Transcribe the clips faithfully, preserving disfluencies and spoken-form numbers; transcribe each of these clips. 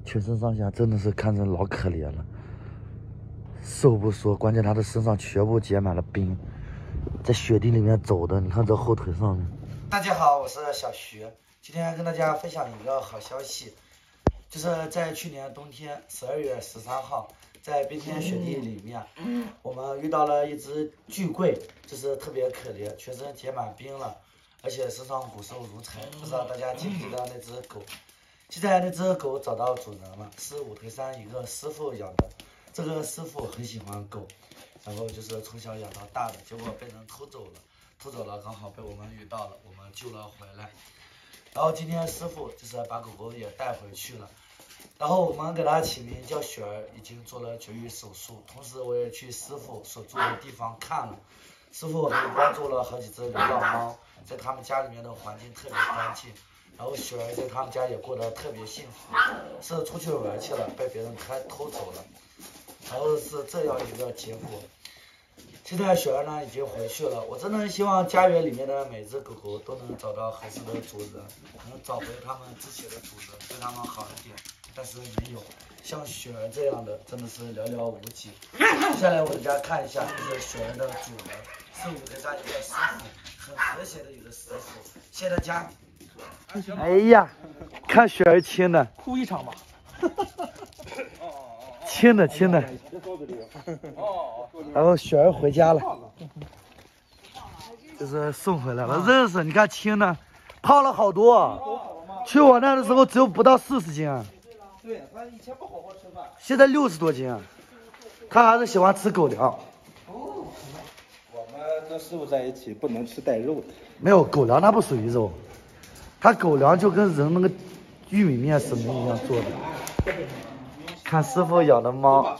全身上下真的是看着老可怜了，瘦不说，关键它的身上全部结满了冰，在雪地里面走的，你看这后腿上面。大家好，我是小徐，今天跟大家分享一个好消息，就是在去年冬天十二月十三号，在冰天雪地里面，我们遇到了一只巨贵，就是特别可怜，全身结满冰了，而且身上骨瘦如柴。不知道大家记不记得那只狗？现在那只狗找到主人了，是五台山一个师傅养的。这个师傅很喜欢狗，然后就是从小养到大的，结果被人偷走了，偷走了刚好被我们遇到了，我们救了回来。然后今天师傅就是把狗狗也带回去了，然后我们给它起名叫雪儿，已经做了绝育手术，同时我也去师傅所住的地方看了，师傅还关注了好几只流浪猫，在他们家里面的环境特别干净。然后雪儿在他们家也过得特别幸福，是出去玩去了，被别人开偷走了，然后是这样一个结果。现在雪儿呢已经回去了，我真的希望家园里面的每只狗狗都能找到合适的主人，能找回他们之前的主人，对他们好一点。但是没有，像雪儿这样的真的是寥寥无几。接下来我给大家看一下，就是雪儿的主人是五台山一个师傅，很和谐的一个师傅。谢谢大家。哎呀，看雪儿亲的， 哭一场吧。 亲的亲的。然后雪儿回家了，就是送回来了，认识，你看亲的，胖了好多，去我那的时候只有不到四十斤， 对，他以前不好好吃饭， 现在六十多斤，他还是喜欢吃狗粮。 我们跟师傅在一起不能吃带肉的， 没有狗粮，它不属于肉。它狗粮就跟人那个玉米面什么一样做的。看师傅养的猫，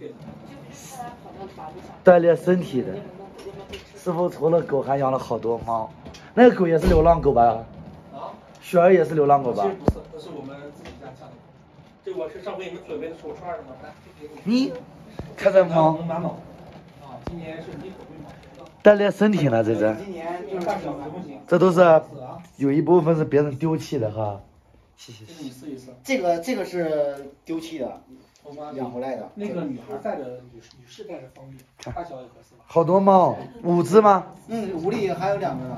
锻炼身体的。师傅除了狗还养了好多猫，那个狗也是流浪狗吧？ 啊， 雪儿也是流浪狗吧？ 不是，那是我们自己家下的。这我是上回你们准备的手串的吗？ 你看这猫， 啊，今年是你口味嘛？ 锻炼身体呢，这是。 今年就是半小时不行。 这都是有一部分是别人丢弃的哈。谢谢。 你试一试。 这个这个是丢弃的，养回来的。 那个女孩带着女士女士带着方便，大小也合适吧？ 好多猫，五只吗？ 嗯，屋里还有两个呢。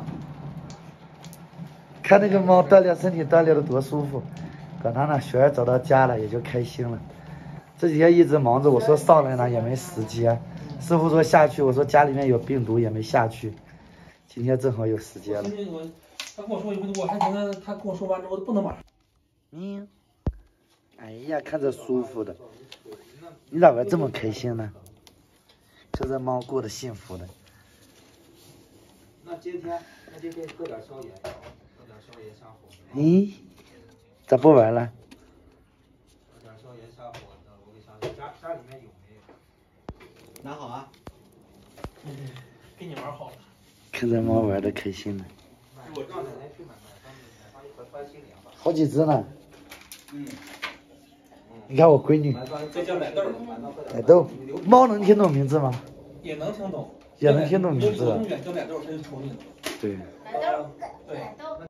看那个猫锻炼身体，锻炼的多舒服。管它呢，雪儿找到家了也就开心了。这几天一直忙着，我说上来呢也没时间。师傅说下去，我说家里面有病毒也没下去。今天正好有时间了。 他跟我说一回，我还觉得他跟我说完之后不能马上。 嗯，哎呀，看着舒服的，你咋会这么开心呢？就这猫过得幸福的。 那今天那就给喝点消炎药，喝点消炎下火。 咦，咋不玩了？ 喝点消炎下火的，我给想想家家里面有没有？拿好啊。 嗯，给你玩好了。 看这猫玩的开心的。 我让奶奶去买买上买上一盒穿心凉吧。 好几只呢。 嗯。 你看我闺女。 这叫奶豆。 奶豆，猫能听懂名字吗？ 也能听懂。 也能听懂名字。 永远叫奶豆，它就瞅你。 对。 奶豆。对。